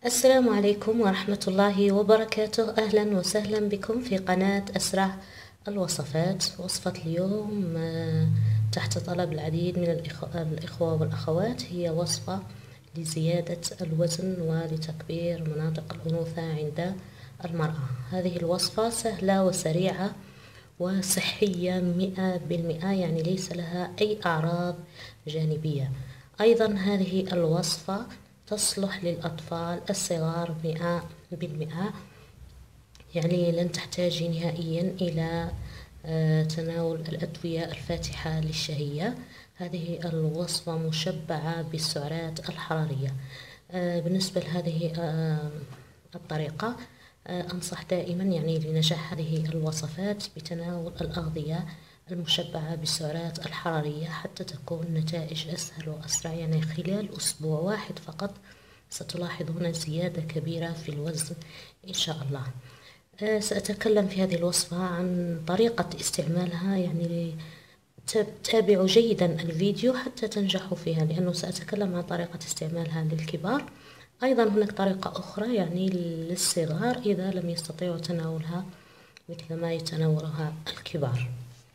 السلام عليكم ورحمة الله وبركاته. أهلا وسهلا بكم في قناة أسرع الوصفات. وصفة اليوم تحت طلب العديد من الإخوة والأخوات، هي وصفة لزيادة الوزن ولتكبير مناطق الأنوثة عند المرأة. هذه الوصفة سهلة وسريعة وصحية 100%، يعني ليس لها أي أعراض جانبية. أيضا هذه الوصفة تصلح للأطفال الصغار 100%، يعني لن تحتاجي نهائيا إلى تناول الأدوية الفاتحة للشهية. هذه الوصفة مشبعة بالسعرات الحرارية. بالنسبة لهذه الطريقة أنصح دائما يعني لنجاح هذه الوصفات بتناول الأغذية المشبعة بالسعرات الحرارية حتى تكون النتائج أسهل وأسرع، يعني خلال أسبوع واحد فقط ستلاحظون زيادة كبيرة في الوزن إن شاء الله. سأتكلم في هذه الوصفة عن طريقة استعمالها، يعني تابعوا جيدا الفيديو حتى تنجحوا فيها، لأنه سأتكلم عن طريقة استعمالها للكبار. أيضا هناك طريقة أخرى يعني للصغار إذا لم يستطيعوا تناولها مثل ما يتناولها الكبار.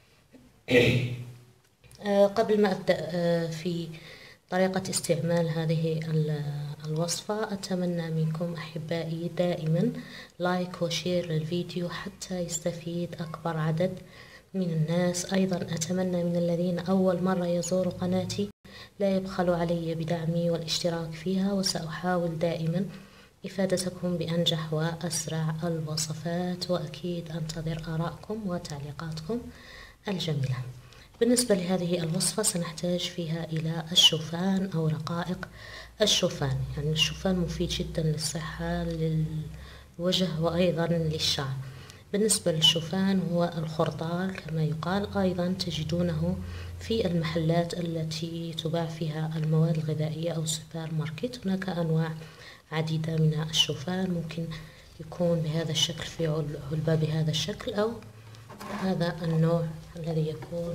قبل ما أبدأ في طريقة استعمال هذه الوصفة، أتمنى منكم أحبائي دائما لايك وشير للفيديو حتى يستفيد أكبر عدد من الناس. أيضا أتمنى من الذين أول مرة يزوروا قناتي لا يبخلوا علي بدعمي والاشتراك فيها، وسأحاول دائما إفادتكم بأنجح وأسرع الوصفات، وأكيد أنتظر آراءكم وتعليقاتكم الجميلة. بالنسبة لهذه الوصفة سنحتاج فيها إلى الشوفان أو رقائق الشوفان. يعني الشوفان مفيد جدا للصحة للوجه وأيضا للشعر. بالنسبة للشوفان هو الخرطال كما يقال، أيضا تجدونه في المحلات التي تباع فيها المواد الغذائية أو سوبر ماركت. هناك أنواع عديدة من الشوفان، ممكن يكون بهذا الشكل في علبة بهذا الشكل، أو هذا النوع الذي يكون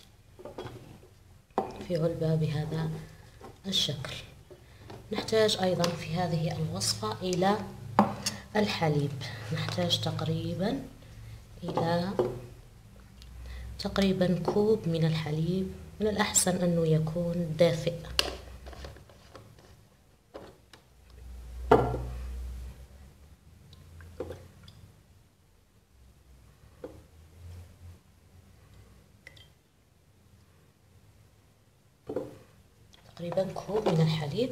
في علبة بهذا الشكل. نحتاج أيضا في هذه الوصفة إلى الحليب. نحتاج تقريبا كوب من الحليب، من الأحسن أنه يكون دافئ. تقريبا كوب من الحليب.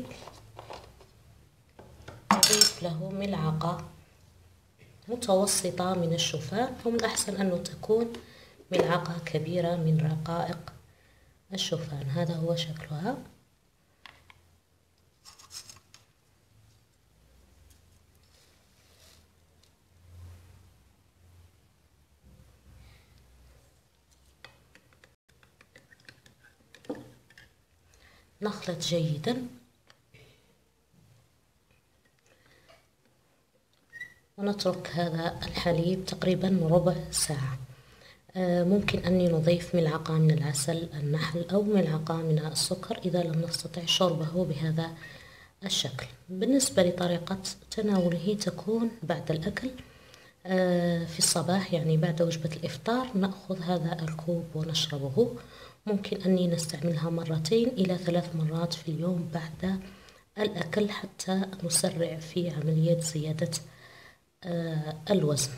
نضيف له ملعقة متوسطة من الشوفان، ومن الأحسن أنه تكون ملعقة كبيرة من رقائق الشوفان. هذا هو شكلها. نخلط جيدا ونترك هذا الحليب تقريبا ربع ساعة. ممكن أني نضيف ملعقة من العسل النحل أو ملعقة من السكر إذا لم نستطع شربه بهذا الشكل. بالنسبة لطريقة تناوله تكون بعد الأكل في الصباح، يعني بعد وجبة الإفطار نأخذ هذا الكوب ونشربه. ممكن أني نستعملها 2 إلى 3 مرات في اليوم بعد الأكل حتى نسرع في عملية زيادة الوزن.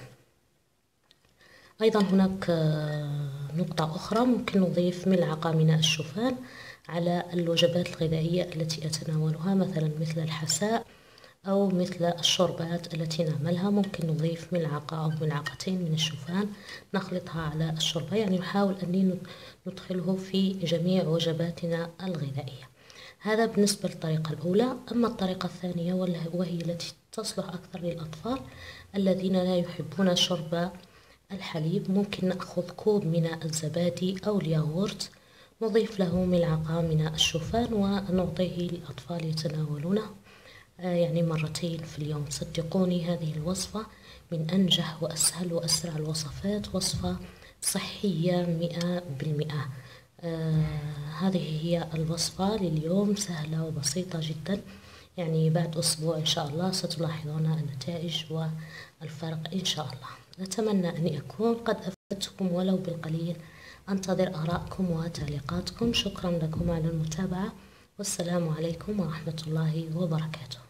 أيضا هناك نقطة أخرى، ممكن نضيف ملعقة من الشوفان على الوجبات الغذائية التي أتناولها، مثلا مثل الحساء أو مثل الشوربات التي نعملها. ممكن نضيف ملعقة أو ملعقتين من الشوفان نخلطها على الشوربة، يعني نحاول أن ندخله في جميع وجباتنا الغذائية. هذا بالنسبة للطريقة الأولى. أما الطريقة الثانية وهي التي تصلح أكثر للأطفال الذين لا يحبون شرب الحليب، ممكن نأخذ كوب من الزبادي أو الياغورت، نضيف له ملعقة من الشوفان ونعطيه للأطفال يتناولونه يعني 2 في اليوم. صدقوني هذه الوصفة من أنجح وأسهل وأسرع الوصفات، وصفة صحية 100%. هذه هي الوصفة لليوم، سهلة وبسيطة جدا. يعني بعد أسبوع إن شاء الله ستلاحظون النتائج والفرق إن شاء الله. أتمنى أن أكون قد أفدتكم ولو بالقليل. أنتظر آراءكم وتعليقاتكم. شكرا لكم على المتابعة، والسلام عليكم ورحمة الله وبركاته.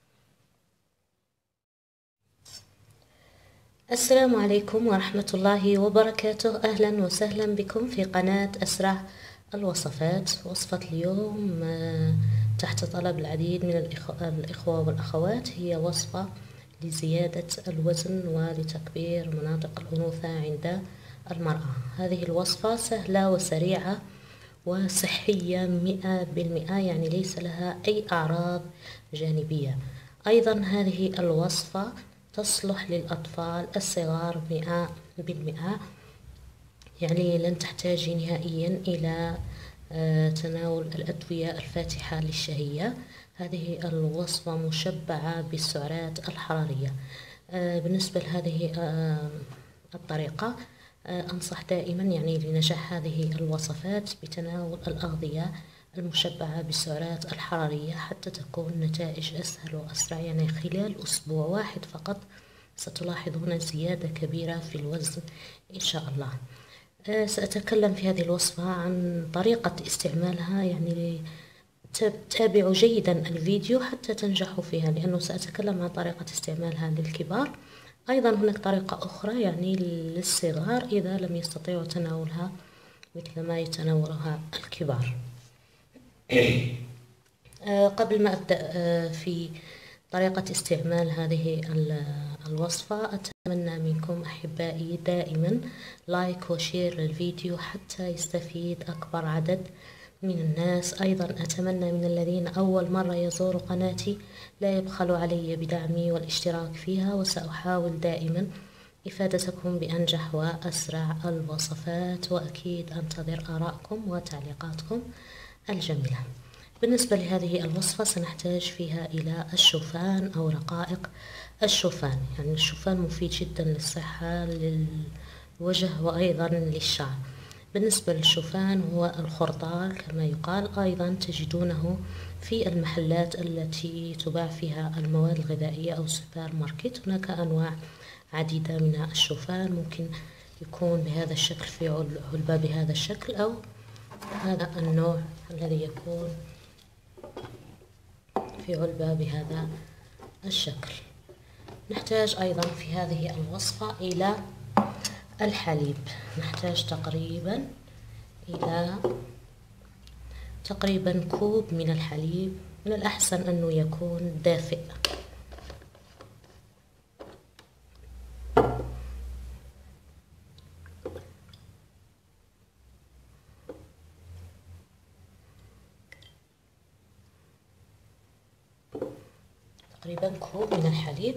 السلام عليكم ورحمة الله وبركاته. أهلا وسهلا بكم في قناة أسرع الوصفات. وصفة اليوم تحت طلب العديد من الإخوة والأخوات، هي وصفة لزيادة الوزن ولتكبير مناطق الأنوثة عند المرأة. هذه الوصفة سهلة وسريعة وصحية 100%، يعني ليس لها أي أعراض جانبية. أيضا هذه الوصفة تصلح للأطفال الصغار 100%، يعني لن تحتاجي نهائيا إلى تناول الأدوية الفاتحة للشهية. هذه الوصفة مشبعة بالسعرات الحرارية. بالنسبة لهذه الطريقة أنصح دائما يعني لنجاح هذه الوصفات بتناول الأغذية المشبعة بالسعرات الحرارية حتى تكون النتائج أسهل وأسرع. يعني خلال أسبوع واحد فقط ستلاحظون زيادة كبيرة في الوزن إن شاء الله. سأتكلم في هذه الوصفة عن طريقة استعمالها، يعني تابعوا جيدا الفيديو حتى تنجحوا فيها، لأنه سأتكلم عن طريقة استعمالها للكبار. أيضا هناك طريقة أخرى يعني للصغار إذا لم يستطيعوا تناولها مثل ما يتناولها الكبار. قبل ما أبدأ في طريقة استعمال هذه الوصفة، أتمنى منكم أحبائي دائما لايك وشير للفيديو حتى يستفيد أكبر عدد من الناس. أيضا أتمنى من الذين أول مرة يزوروا قناتي لا يبخلوا علي بدعمي والاشتراك فيها، وسأحاول دائما إفادتكم بأنجح وأسرع الوصفات، وأكيد أنتظر آراءكم وتعليقاتكم الجميلة. بالنسبة لهذه الوصفة سنحتاج فيها إلى الشوفان أو رقائق الشوفان. يعني الشوفان مفيد جدا للصحة للوجه وأيضا للشعر. بالنسبة للشوفان هو الخرطال كما يقال، أيضا تجدونه في المحلات التي تباع فيها المواد الغذائية أو سوبر ماركت. هناك أنواع عديدة من الشوفان، ممكن يكون بهذا الشكل في علبة بهذا الشكل، أو هذا النوع الذي يكون في علبة بهذا الشكل. نحتاج أيضا في هذه الوصفة إلى الحليب. نحتاج تقريبا كوب من الحليب. من الأحسن أنه يكون دافئ. تقريبا كوب من الحليب.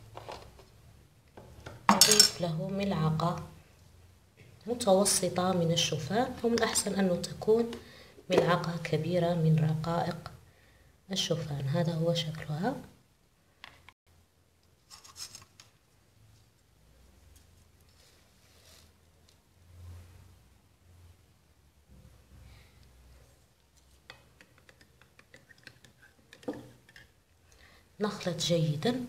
نضيف له ملعقة متوسطة من الشوفان، ومن الأحسن أنه تكون ملعقة كبيرة من رقائق الشوفان. هذا هو شكلها. نخلط جيدا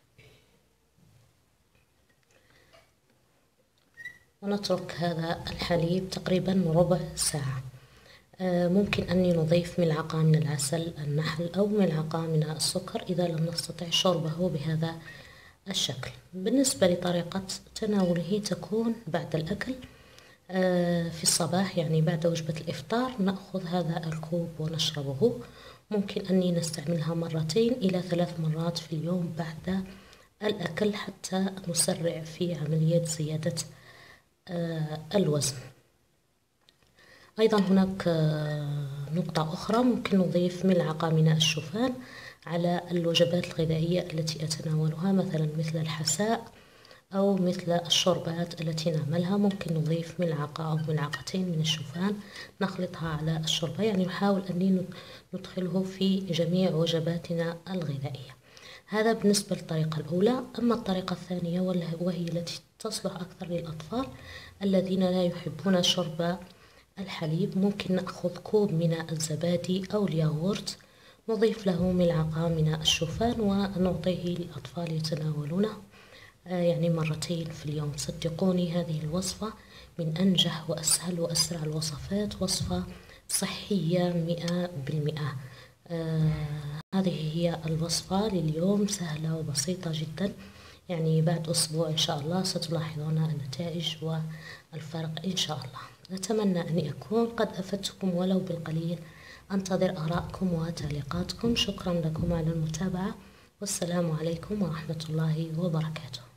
ونترك هذا الحليب تقريبا ربع ساعة. ممكن أني نضيف ملعقة من العسل النحل أو ملعقة من السكر إذا لم نستطع شربه بهذا الشكل. بالنسبة لطريقة تناوله تكون بعد الأكل في الصباح، يعني بعد وجبة الإفطار نأخذ هذا الكوب ونشربه. ممكن أني نستعملها 2 إلى 3 مرات في اليوم بعد الأكل حتى نسرع في عملية زيادة الوزن. أيضا هناك نقطة أخرى، ممكن نضيف ملعقة من الشوفان على الوجبات الغذائية التي أتناولها، مثلا مثل الحساء أو مثل الشوربات التي نعملها. ممكن نضيف ملعقة أو ملعقتين من الشوفان نخلطها على الشوربة، يعني نحاول أن ندخله في جميع وجباتنا الغذائية. هذا بالنسبة للطريقة الأولى. أما الطريقة الثانية وهي التي تصلح أكثر للأطفال الذين لا يحبون شرب الحليب، ممكن نأخذ كوب من الزبادي أو الياغورت نضيف له ملعقة من الشوفان ونعطيه للأطفال يتناولونه يعني مرتين في اليوم. صدقوني هذه الوصفة من أنجح وأسهل وأسرع الوصفات، وصفة صحية 100%. هذه هي الوصفة لليوم، سهلة وبسيطة جدا. يعني بعد أسبوع إن شاء الله ستلاحظون النتائج والفرق إن شاء الله. أتمنى أن أكون قد أفدتكم ولو بالقليل. أنتظر آراءكم وتعليقاتكم. شكرا لكم على المتابعة، والسلام عليكم ورحمة الله وبركاته.